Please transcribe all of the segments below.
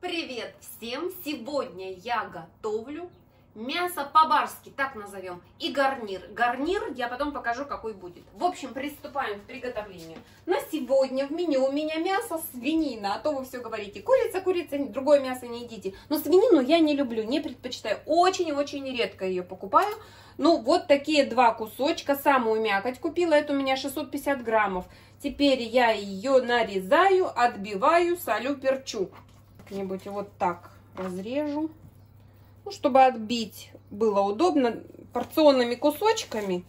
Привет всем! Сегодня я готовлю мясо по-барски, так назовем, и гарнир. Гарнир я потом покажу, какой будет. В общем, приступаем к приготовлению. На сегодня в меню у меня мясо свинина, а то вы все говорите, курица, другое мясо не едите. Но свинину я не люблю, не предпочитаю, очень-очень редко ее покупаю. Ну, вот такие два кусочка, самую мякоть купила, это у меня 650 граммов. Теперь я ее нарезаю, отбиваю, солю, перчу. Как-нибудь вот так разрежу, ну, чтобы отбить было удобно порционными кусочками.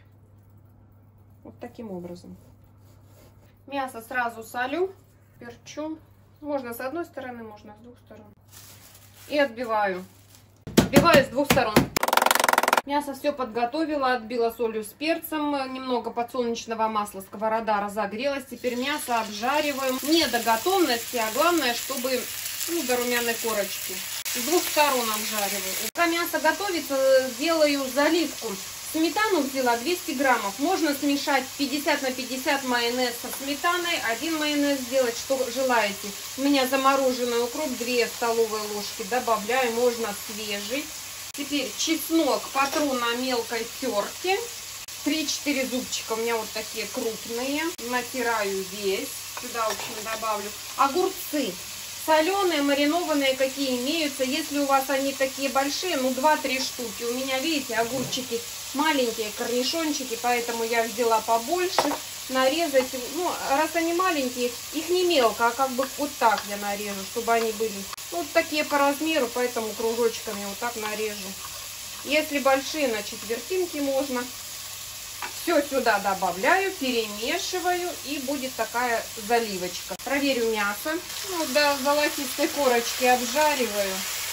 Вот таким образом. Мясо сразу солю, перчу. Можно с одной стороны, можно с двух сторон. И отбиваю. Отбиваю с двух сторон. Мясо все подготовила, отбила солью с перцем, немного подсолнечного масла, сковорода разогрелась. Теперь мясо обжариваем не до готовности, а главное, чтобы до румяной корочки. С двух сторон обжариваю. Пока мясо готовится, делаю заливку. Сметану взяла 200 граммов. Можно смешать 50 на 50 майонез со сметаной. Один майонез сделать, что желаете. У меня замороженный укроп 2 столовые ложки. Добавляю, можно свежий. Теперь чеснок потру на мелкой терке. 3-4 зубчика у меня вот такие крупные. Натираю весь. Сюда, в общем, добавлю. Огурцы. Соленые, маринованные, какие имеются. Если у вас они такие большие, ну 2-3 штуки. У меня, видите, огурчики маленькие, корнишончики, поэтому я взяла побольше. Нарезать, ну, раз они маленькие, их не мелко, а как бы вот так я нарежу, чтобы они были вот такие по размеру, поэтому кружочками вот так нарежу. Если большие, на четвертинки можно. Все сюда добавляю, перемешиваю, и будет такая заливочка. Проверю мясо. Ну, до золотистой корочки обжариваю.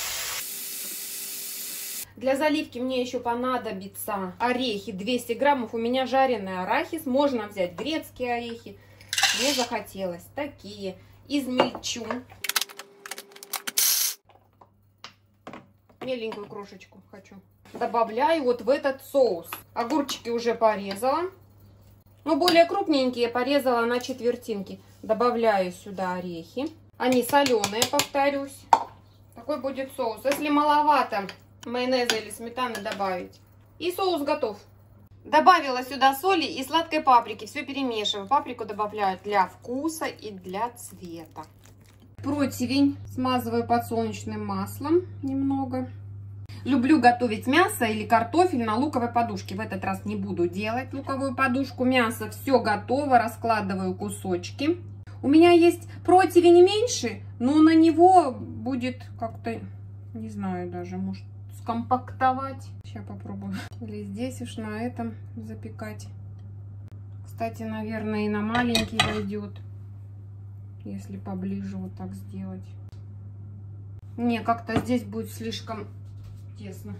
Для заливки мне еще понадобятся орехи. 200 граммов. У меня жареный арахис. Можно взять грецкие орехи. Мне захотелось. Такие. Измельчу. Меленькую крошечку хочу. Добавляю вот в этот соус. Огурчики уже порезала. Но более крупненькие порезала на четвертинки. Добавляю сюда орехи. Они соленые, повторюсь. Такой будет соус. Если маловато майонеза или сметаны, добавить. И соус готов. Добавила сюда соли и сладкой паприки. Все перемешиваю. Паприку добавляю для вкуса и для цвета. Противень смазываю подсолнечным маслом немного. Люблю готовить мясо или картофель на луковой подушке. В этот раз не буду делать луковую подушку. Мясо все готово. Раскладываю кусочки. У меня есть противень меньше, но на него будет как-то, не знаю даже, может скомпактовать. Сейчас попробую. Или здесь уж на этом запекать. Кстати, наверное, и на маленький войдет. Если поближе вот так сделать. Не, как-то здесь будет слишком тесно.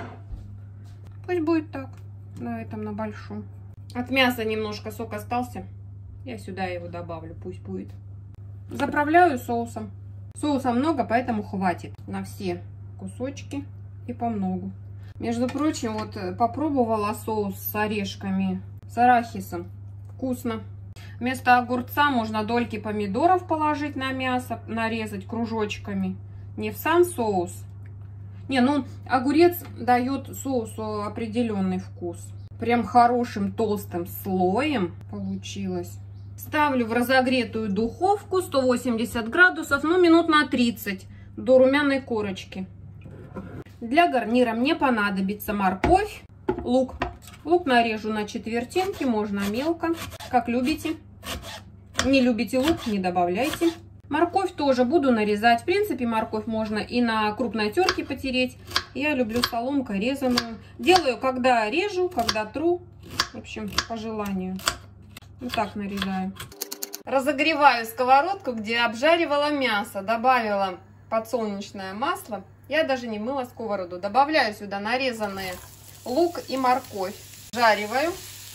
Пусть будет так. На этом, на большом. От мяса немножко сок остался. Я сюда его добавлю. Пусть будет. Заправляю соусом. Соуса много, поэтому хватит на все кусочки и помногу. Между прочим, вот попробовала соус с орешками, с арахисом. Вкусно. Вместо огурца можно дольки помидоров положить на мясо, нарезать кружочками. Не в сам соус. Не, ну огурец дает соусу определенный вкус. Прям хорошим толстым слоем получилось. Ставлю в разогретую духовку 180 градусов, ну минут на 30 до румяной корочки. Для гарнира мне понадобится морковь, лук. Лук нарежу на четвертинки, можно мелко, как любите. Не любите лук, не добавляйте. Морковь тоже буду нарезать. В принципе, морковь можно и на крупной терке потереть. Я люблю соломкой резаную. Делаю, когда режу, когда тру. В общем, по желанию. Вот так нарезаю. Разогреваю сковородку, где обжаривала мясо. Добавила подсолнечное масло. Я даже не мыла сковороду. Добавляю сюда нарезанные лук и морковь. Жариваю.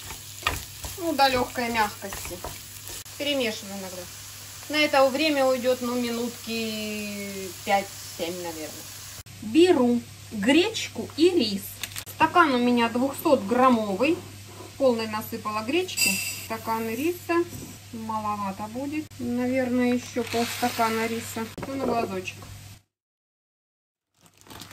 Ну, до легкой мягкости. Перемешиваю иногда. На это время уйдет, ну, минутки 5-7, наверное. Беру гречку и рис. Стакан у меня 200-граммовый. Полный насыпала гречки. Стакан риса. Маловато будет. Наверное, еще полстакана риса. Ну, на глазочек.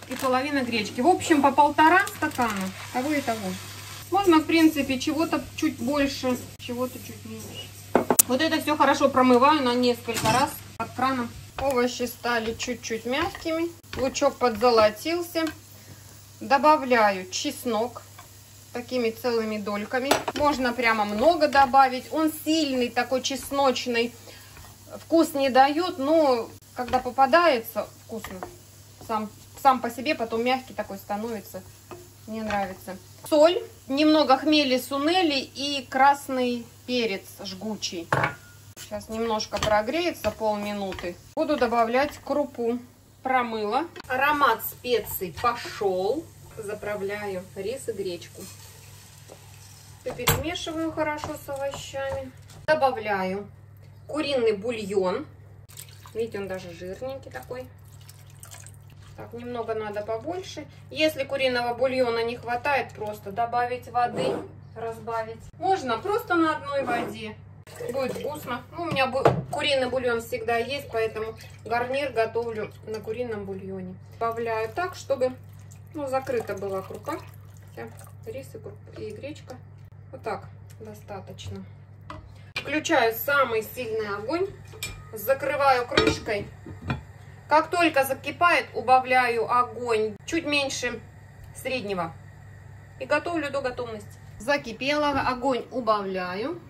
и половина гречки. В общем, по 1,5 стакана того и того. Можно, в принципе, чего-то чуть больше, чего-то чуть меньше. Вот это все хорошо промываю на несколько раз под краном. Овощи стали чуть-чуть мягкими. Лучок подзолотился. Добавляю чеснок такими целыми дольками. Можно прямо много добавить. Он сильный, такой чесночный. Вкус не дает, но когда попадается, вкусно. Сам по себе потом мягкий такой становится. Мне нравится. Соль, немного хмели сунели и красный перец жгучий. Сейчас немножко прогреется, полминуты. Буду добавлять крупу. Промыла. Аромат специй пошел. Заправляю рис и гречку. Перемешиваю хорошо с овощами. Добавляю куриный бульон. Видите, он даже жирненький такой. Так, немного надо побольше. Если куриного бульона не хватает, просто добавить воды, разбавить. Можно просто на одной воде. Будет вкусно. Ну, у меня куриный бульон всегда есть, поэтому гарнир готовлю на курином бульоне. Добавляю так, чтобы закрыта была крупа. Рис и гречка. Вот так достаточно. Включаю самый сильный огонь. Закрываю крышкой. Как только закипает, убавляю огонь чуть меньше среднего. И готовлю до готовности. Закипело, огонь убавляю.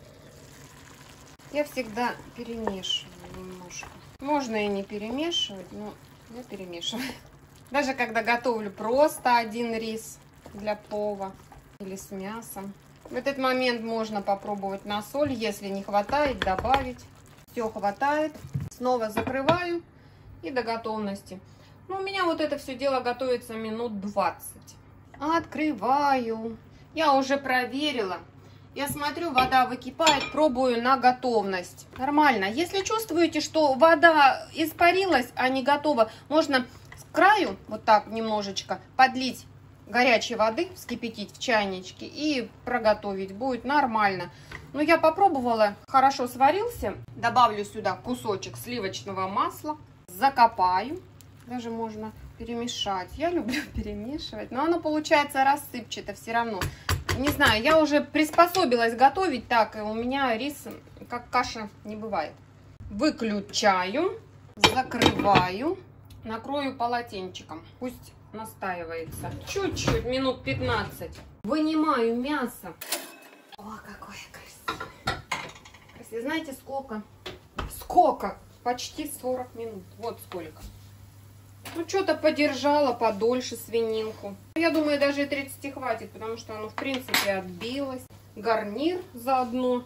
Я всегда перемешиваю немножко. Можно и не перемешивать, но я перемешиваю. Даже когда готовлю просто один рис для плова или с мясом. В этот момент можно попробовать на соль. Если не хватает, добавить. Все хватает. Снова закрываю. И до готовности. Ну, у меня вот это все дело готовится минут 20. Открываю. Я уже проверила. Я смотрю, вода выкипает, пробую на готовность. Нормально. Если чувствуете, что вода испарилась, а не готова, можно с краю вот так немножечко подлить горячей воды, вскипятить в чайничке и проготовить. Будет нормально. Но я попробовала, хорошо сварился. Добавлю сюда кусочек сливочного масла. Закопаю. Даже можно перемешать. Я люблю перемешивать, но оно получается рассыпчато все равно. Не знаю, я уже приспособилась готовить так, и у меня рис как каша не бывает. Выключаю, закрываю, накрою полотенчиком. Пусть настаивается. Чуть-чуть, минут 15. Вынимаю мясо. О, какое красивое. Знаете, сколько? Сколько? Почти 40 минут. Вот сколько. Ну, что-то подержала подольше свининку. Я думаю, даже и 30 хватит, потому что оно, в принципе, отбилось. Гарнир заодно.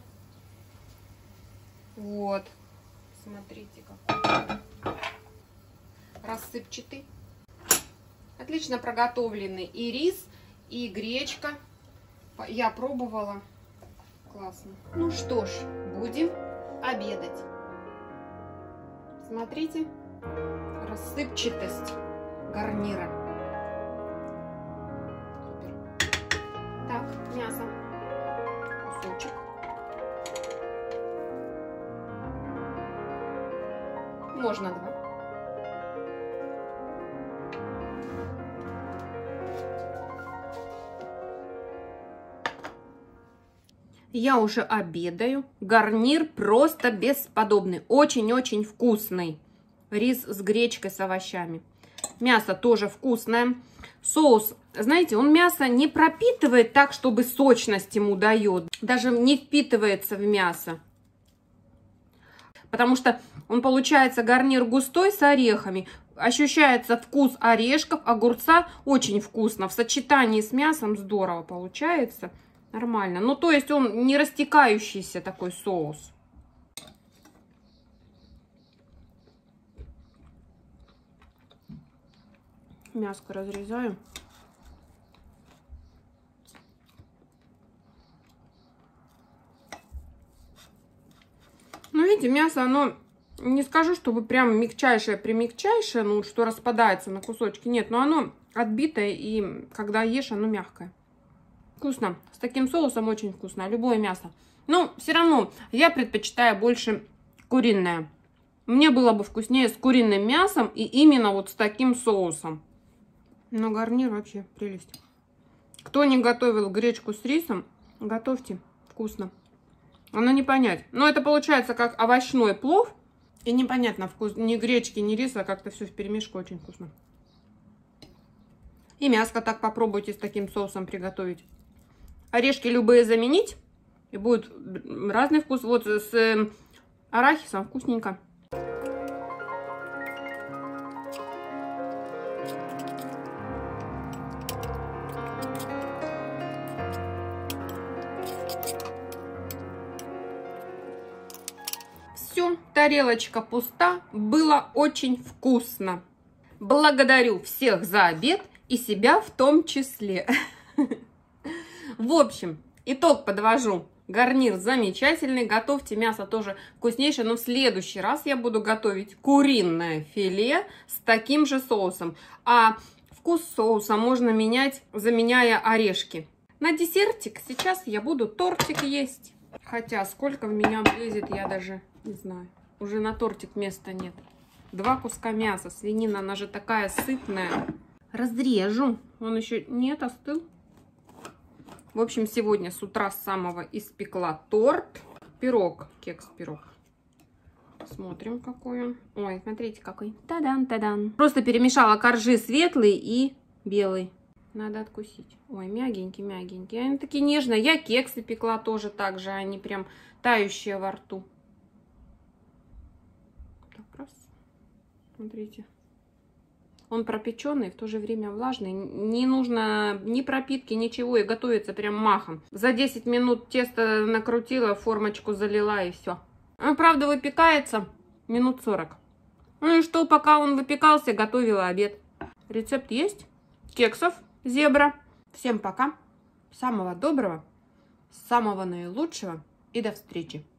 Вот. Смотрите, какой рассыпчатый. Отлично проготовленный и рис, и гречка. Я пробовала. Классно. Ну что ж, будем обедать. Смотрите, рассыпчатость гарнира. Супер. Так, мясо. Кусочек. Можно 2. Я уже обедаю. Гарнир просто бесподобный. Очень-очень вкусный. Рис с гречкой, с овощами. Мясо тоже вкусное. Соус, знаете, он мясо не пропитывает так, чтобы сочность ему дает. Даже не впитывается в мясо. Потому что он получается гарнир густой с орехами. Ощущается вкус орешков, огурца. Очень вкусно. В сочетании с мясом здорово получается. Нормально. Ну, то есть он не растекающийся такой соус. Мяско разрезаю. Ну, видите, мясо, оно, не скажу, чтобы прям мягчайшее-примягчайшее, ну, что распадается на кусочки. Нет, но оно отбитое, и когда ешь, оно мягкое. Вкусно. С таким соусом очень вкусно. Любое мясо. Но все равно я предпочитаю больше куриное. Мне было бы вкуснее с куриным мясом и именно вот с таким соусом. Но гарнир вообще прелесть. Кто не готовил гречку с рисом, готовьте. Вкусно. Оно не понять. Но это получается как овощной плов. И непонятно вкус ни гречки, ни риса. Как-то все вперемешку очень вкусно. И мяско так попробуйте с таким соусом приготовить. Орешки любые заменить. И будет разный вкус. Вот с арахисом вкусненько. Все, тарелочка пуста. Было очень вкусно. Благодарю всех за обед и себя в том числе. В общем, итог подвожу. Гарнир замечательный. Готовьте мясо тоже вкуснейшее. Но в следующий раз я буду готовить куриное филе с таким же соусом. А вкус соуса можно менять, заменяя орешки. На десертик сейчас я буду тортик есть. Хотя сколько в меня влезет, я даже не знаю. Уже на тортик места нет. 2 куска мяса. Свинина, она же такая сытная. Разрежу. Он еще нет, остыл. В общем, сегодня с утра с самого испекла торт. Пирог. Кекс-пирог. Смотрим, какой он. Ой, смотрите, какой. Тадан-тадан. Просто перемешала коржи светлый и белый. Надо откусить. Ой, мягенький-мягенький. Они такие нежные. Я кексы пекла тоже так же. Они прям тающие во рту. Так, раз. Смотрите. Он пропеченный, в то же время влажный. Не нужно ни пропитки, ничего. И готовится прям махом. За 10 минут тесто накрутила, формочку залила и все. Он, правда, выпекается минут 40. Ну и что, пока он выпекался, готовила обед. Рецепт есть. Кексов зебра. Всем пока. Самого доброго, самого наилучшего и до встречи.